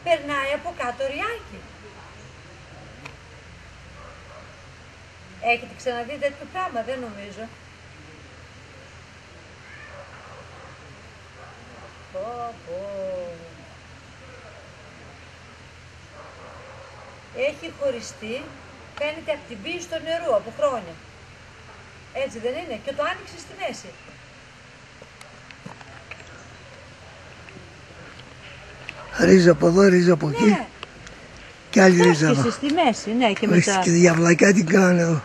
περνάει από κάτω ριάκι. Έχετε ξαναδεί τέτοιο πράγμα? Δεν νομίζω. Έχει χωριστεί, φαίνεται από την πίεση στο νερό από χρόνια. Έτσι δεν είναι? Και το άνοιξε στη μέση. Ρίζα από εδώ, ρίζα από εκεί. Ναι. Και άλλη ρίζα εδώ. Άρχισε στη μέση, ναι, και μετά. Και τη διαβλακιά την κάνω εδώ.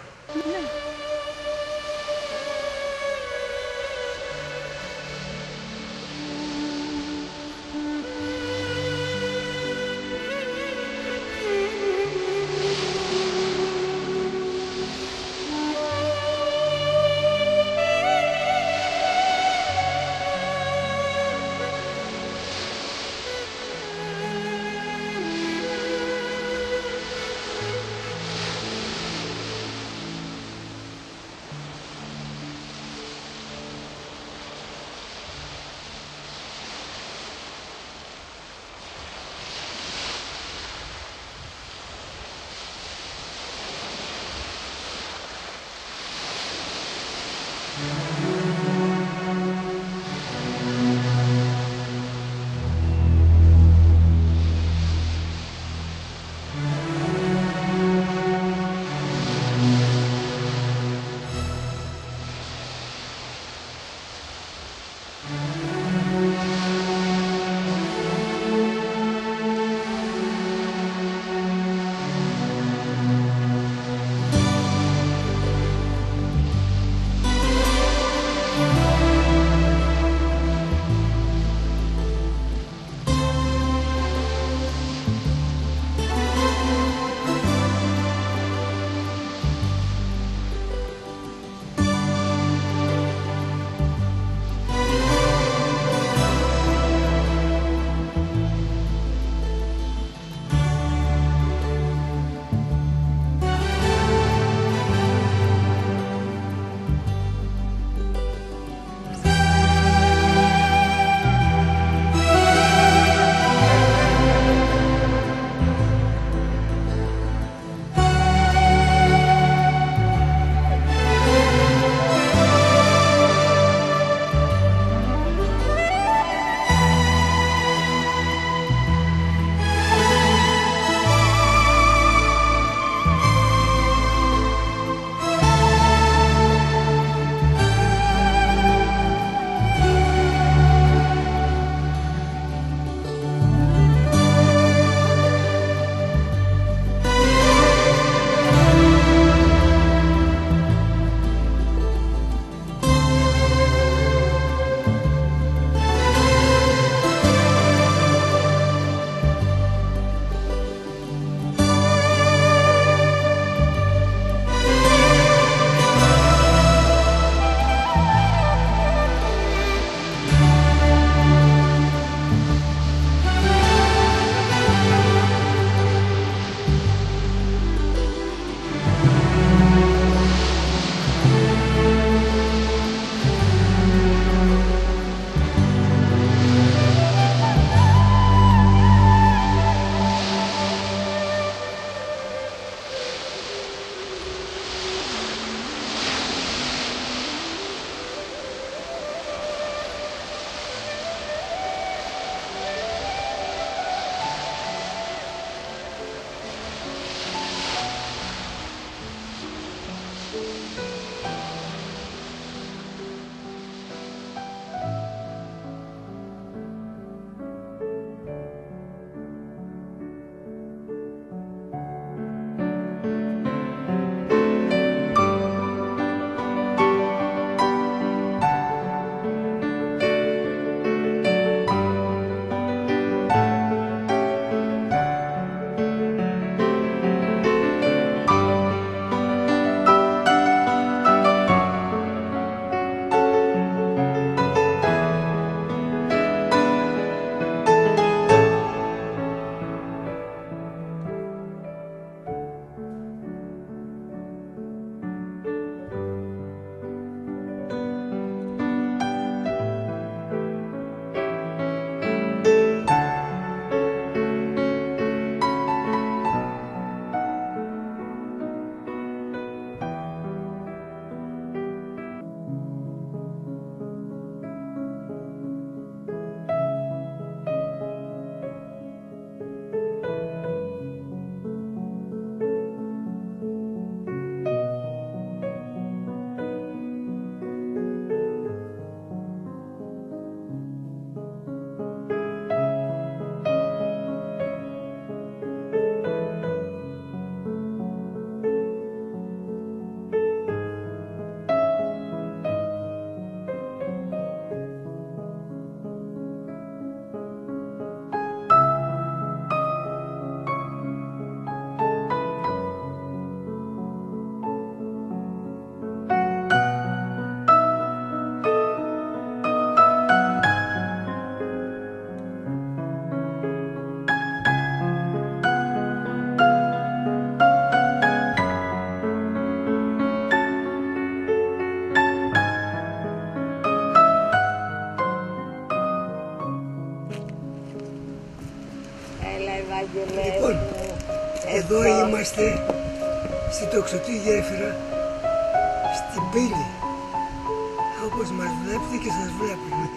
Λοιπόν, εδώ είμαστε στη τοξωτή γέφυρα, στην πύλη. Όπως μας βλέπετε και σας βλέπουμε.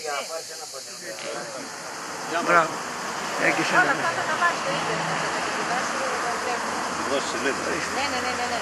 για να πάρεις ένα παντελόνι. Μπράβο. Έχεις Όλα ένα. αυτά θα τα βάλεις στο ίντερνετ, θα τα κατεβάσεις και θα τα βλέπεις. Δώσεις λέτε. Ναι.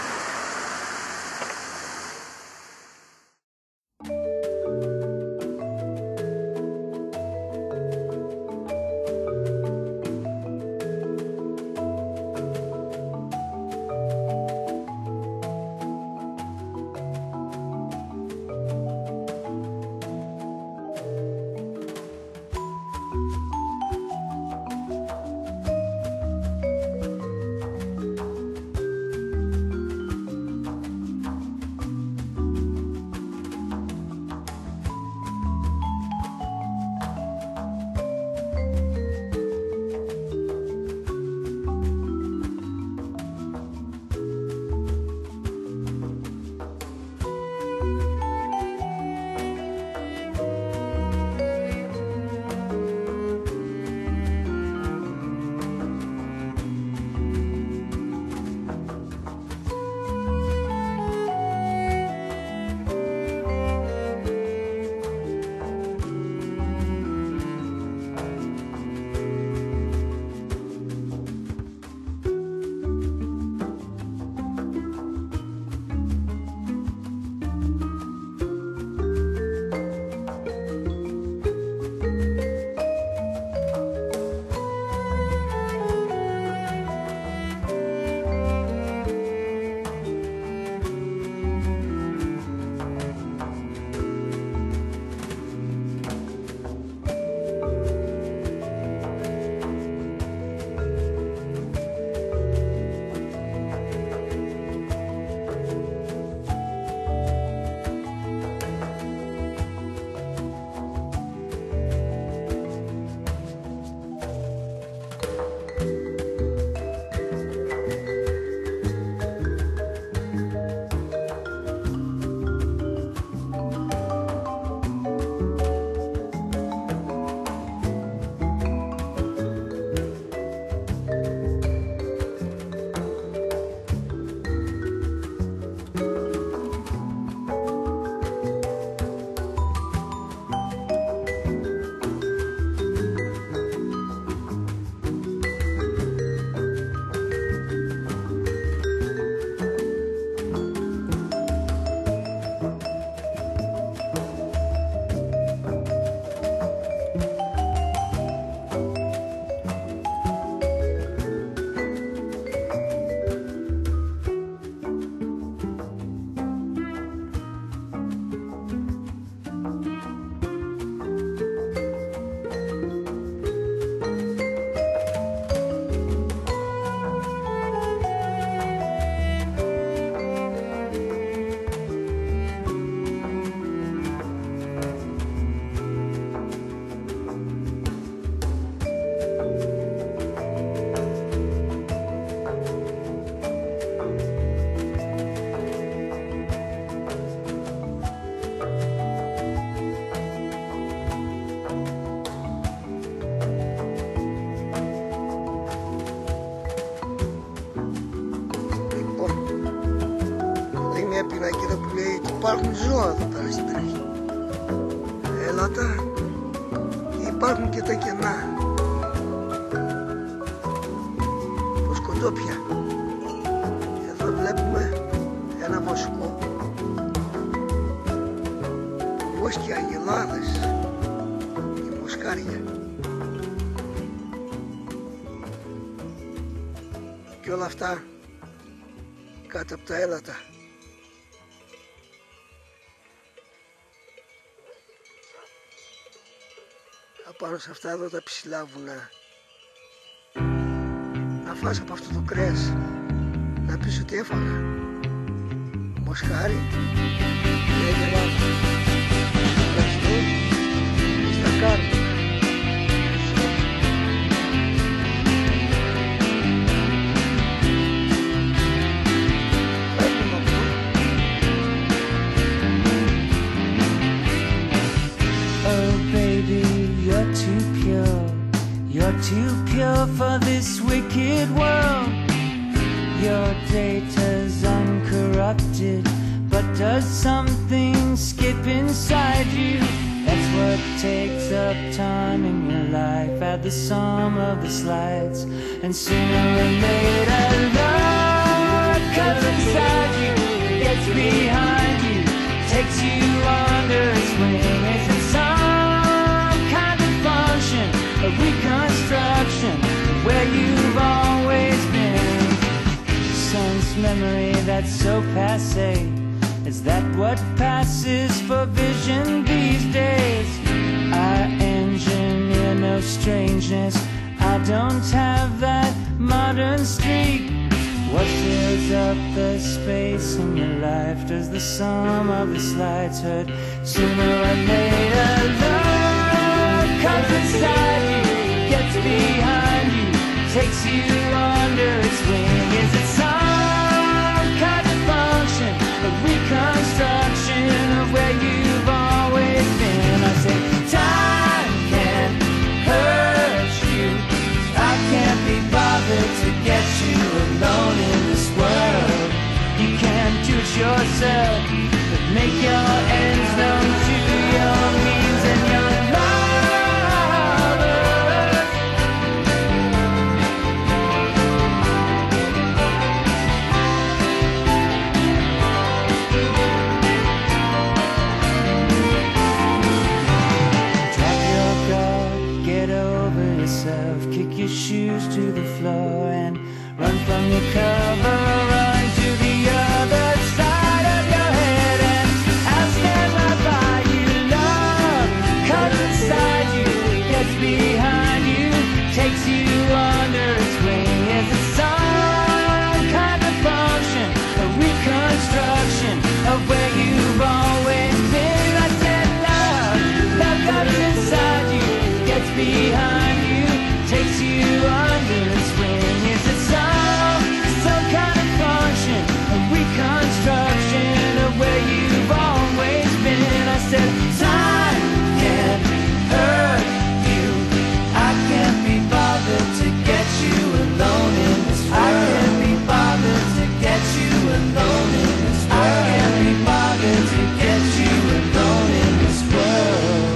πινακίδα που λέει ότι υπάρχουν ζώα εδώ πέρα στην περιοχή. Έλατα, υπάρχουν και τα κενά. Βοσκοτόπια. Εδώ βλέπουμε ένα βοσκό. Βόσκοι αγελάδες και μοσχάρια. Και όλα αυτά κάτω από τα έλατα. Απάνω σε αυτά εδώ τα ψηλά βουνά. Να φας από αυτό το κρέας, να πεις ότι έφαγα μοσχάρι και αγελάδα. Ευχαριστώ στα κάρτα. You're too pure for this wicked world. Your data's uncorrupted, but does something skip inside you? That's what takes up time in your life. Add the sum of the slides, and sooner or later love comes inside you, gets behind you, takes you under its wing. Is it some kind of function, a reconstruction of where you've always been? Sense memory that's so passé, is that what passes for vision these days? I engineer no strangeness, I don't have that modern streak. What fills up the space in your life? Does the sum of the slides hurt? Sooner or later love comes inside you, gets behind you, takes you under its wing. Is it some kind of function, a reconstruction of where you've always been? I say time can hurt you, I can't be bothered to get you alone in this world. You can't do it yourself, but make your ends known to your means and your lovers. Drop your guard, get over yourself, kick your shoes to the floor and run from your cover, run to the other side of your head, and I'll stand right by you. Love comes inside you, gets behind you, takes you under its wing. Is it some kind of function, a reconstruction of where you've always been? I said love comes inside you, gets behind you, takes you under its wing. Is it some kind of function, a reconstruction of where you've always been? I said time can hurt you, I can't be bothered to get you alone in this world. I can't be bothered to get you alone in this world. I can't be bothered to get you alone in this world.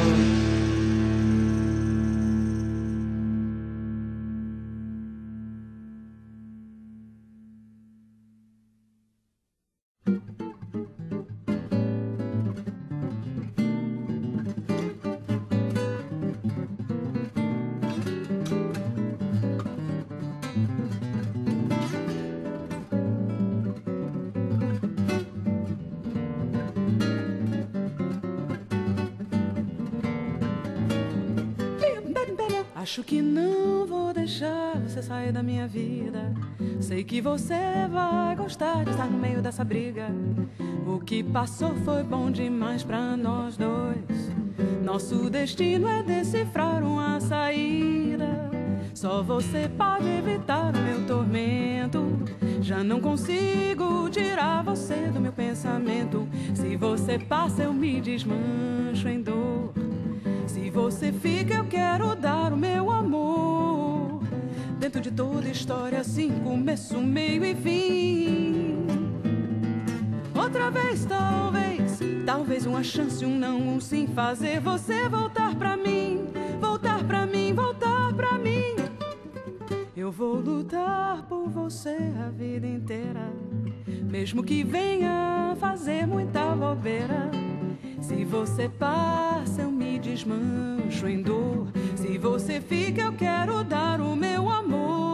Acho que não vou deixar você sair da minha vida. Sei que você vai gostar de estar no meio dessa briga. O que passou foi bom demais pra nós dois. Nosso destino é decifrar uma saída. Só você pode evitar o meu tormento. Já não consigo tirar você do meu pensamento. Se você passa, eu me desmancho em dor. Se você fica, eu quero dar o meu amor. Dentro de toda história, assim, começo, meio e fim. Outra vez, talvez uma chance, um não, um sim. Fazer você voltar pra mim, voltar pra mim, voltar pra mim. Eu vou lutar por você a vida inteira, mesmo que venha fazer muita bobeira. Se você passa, eu me desmancho em dor. Se você fica, eu quero dar o meu amor.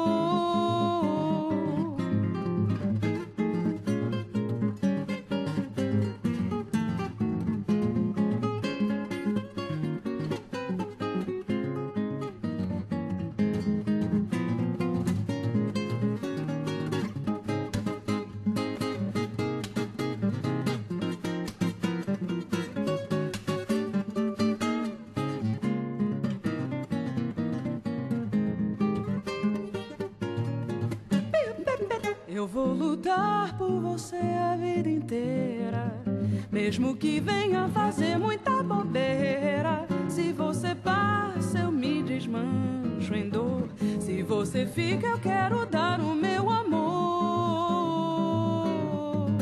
Eu vou lutar por você a vida inteira, mesmo que venha fazer muita bobeira. Se você passa, eu me desmancho em dor. Se você fica, eu quero dar o meu amor.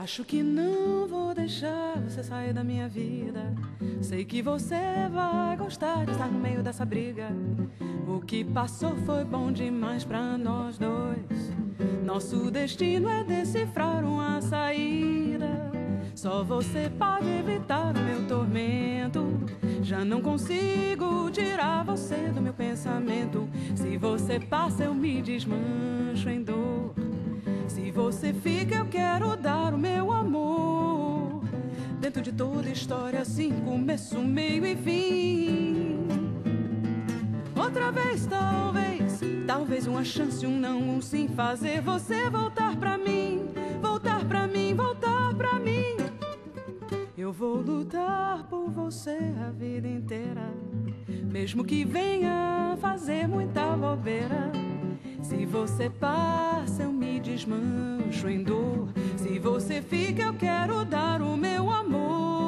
Acho que não vou deixar você sair da minha vida. Sei que você vai gostar de estar no meio dessa briga. O que passou foi bom demais pra nós dois. Nosso destino é decifrar uma saída. Só você pode evitar o meu tormento. Já não consigo tirar você do meu pensamento. Se você passa eu me desmancho em dor. Se você fica eu quero dar o meu amor. Dentro de toda história assim, começo, meio e fim. Outra vez talvez, talvez uma chance, um não, um sim. Fazer você voltar pra mim, voltar pra mim, voltar pra mim. Eu vou lutar por você a vida inteira, mesmo que venha fazer muita bobeira. Se você passa eu me desmancho em dor. Se você fica eu quero dar o meu amor.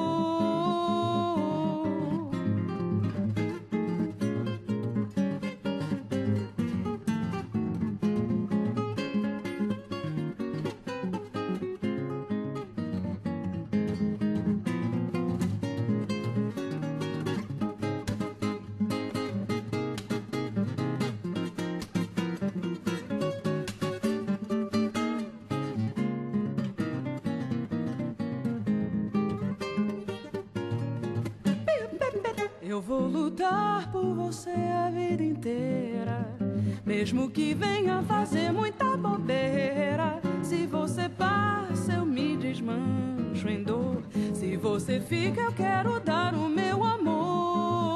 Eu vou lutar por você a vida inteira, mesmo que venha fazer muita bobeira. Se você passa eu me desmancho em dor. Se você fica eu quero dar o meu amor.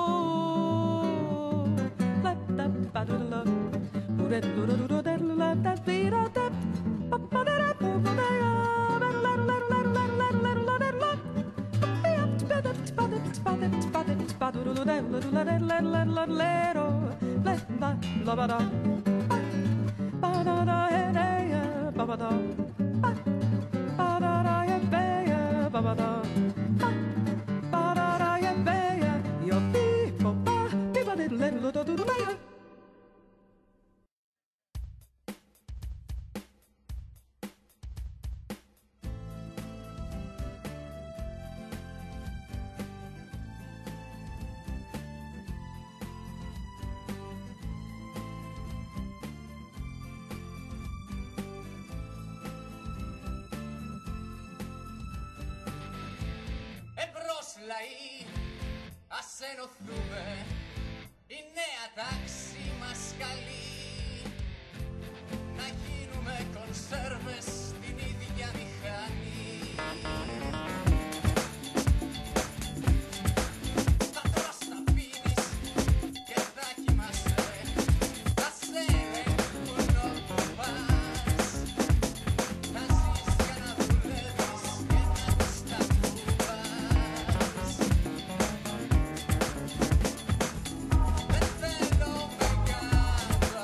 Λαοί, ας ενωθούμε, η νέα τάξη μας καλεί να γίνουμε κονσέρβες στην ίδια μηχανή. Θα τρως, θα πίνεις και θα κοιμάσαι, θα σε ελέγχουν όπου πας. Θα ζεις για να δουλεύεις και να τους τα Δεν θέλω μεγάλο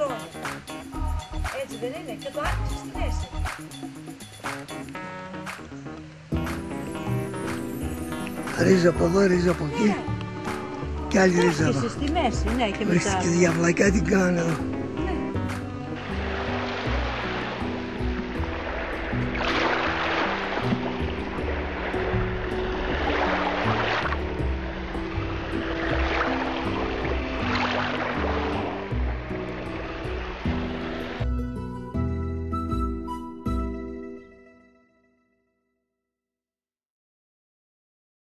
χρόνια. Έτσι δεν είναι? Και το άνοιξε στη μέση. Ρίζα από εδώ, ρίζα από εκεί. Και άλλη ρίζα εδώ. Άρχισε στη μέση, ναι, και μετά. Ορίστε και διαβλακιά την κάνω.